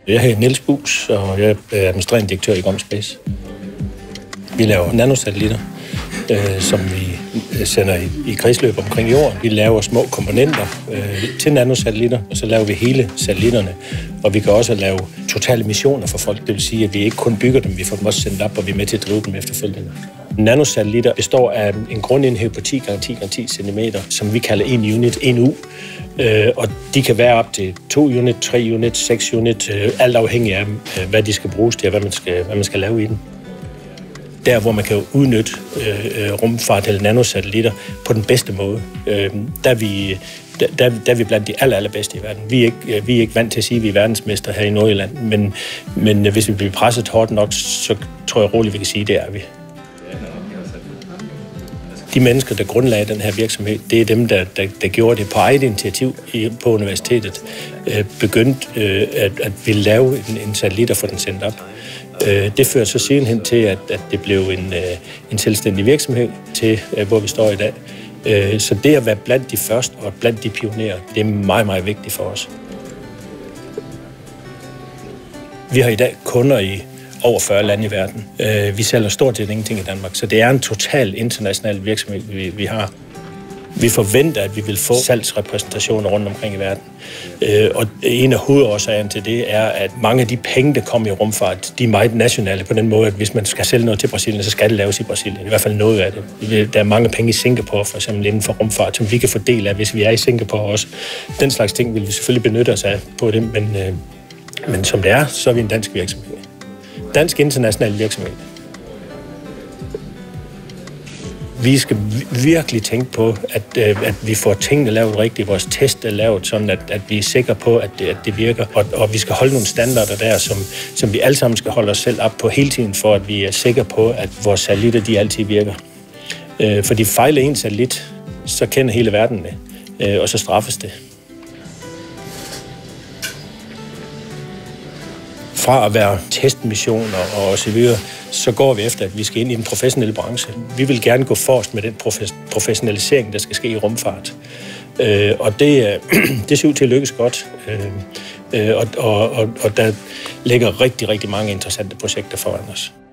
Jeg hedder Niels Buus, og jeg er administrerende direktør i GomSpace. Vi laver nanosatellitter, som vi sender i kredsløb omkring jorden. Vi laver små komponenter til nanosatellitter, og så laver vi hele satellitterne. Og vi kan også lave totale missioner for folk. Det vil sige, at vi ikke kun bygger dem, vi får dem også sendt op, og vi er med til at drive dem efterfølgende. Nanosatellitter består af en grundenhed på 10 x 10 x 10 cm, som vi kalder en unit, en U. Og de kan være op til 2 unit, 3 unit, 6 unit, alt afhængig af, hvad de skal bruges til, og hvad man skal lave i den. Der, hvor man kan udnytte rumfart eller nanosatellitter på den bedste måde. Der er vi blandt de allerbedste i verden. Vi er ikke vant til at sige, at vi er verdensmester her i Nordjylland, men hvis vi bliver presset hårdt nok, så tror jeg roligt, vi kan sige, at det er vi. De mennesker, der grundlagde den her virksomhed, det er dem, der gjorde det på eget initiativ på universitetet. Begyndte at ville lave en satellit og få den sendt op. Det førte så sidenhen til, at det blev en selvstændig virksomhed til, hvor vi står i dag. Så det at være blandt de første og blandt de pionerer, det er meget, meget vigtigt for os. Vi har i dag kunder i over 40 lande i verden. Vi sælger stort set ingenting i Danmark, så det er en total international virksomhed, vi har. Vi forventer, at vi vil få salgsrepræsentationer rundt omkring i verden. Og en af hovedårsagerne til det er, at mange af de penge, der kommer i rumfart, de er meget nationale på den måde, at hvis man skal sælge noget til Brasilien, så skal det laves i Brasilien. I hvert fald noget af det. Der er mange penge i Singapore, for eksempel inden for rumfart, som vi kan få del af, hvis vi er i Singapore også. Den slags ting vil vi selvfølgelig benytte os af på det, men som det er, så er vi en dansk virksomhed. Dansk international virksomhed. Vi skal virkelig tænke på, at vi får tingene lavet rigtigt, vores test er lavet sådan, at vi er sikre på, at det virker. Og vi skal holde nogle standarder der, som vi alle sammen skal holde os selv op på hele tiden, for at vi er sikre på, at vores satellitter de altid virker. For de fejler en satellit, så kender hele verden det, og så straffes det. Fra at være testmissioner og så videre, så går vi efter, at vi skal ind i den professionelle branche. Vi vil gerne gå forrest med den professionalisering, der skal ske i rumfart. Og det ser ud til at lykkes godt. Og der ligger rigtig, rigtig mange interessante projekter foran os.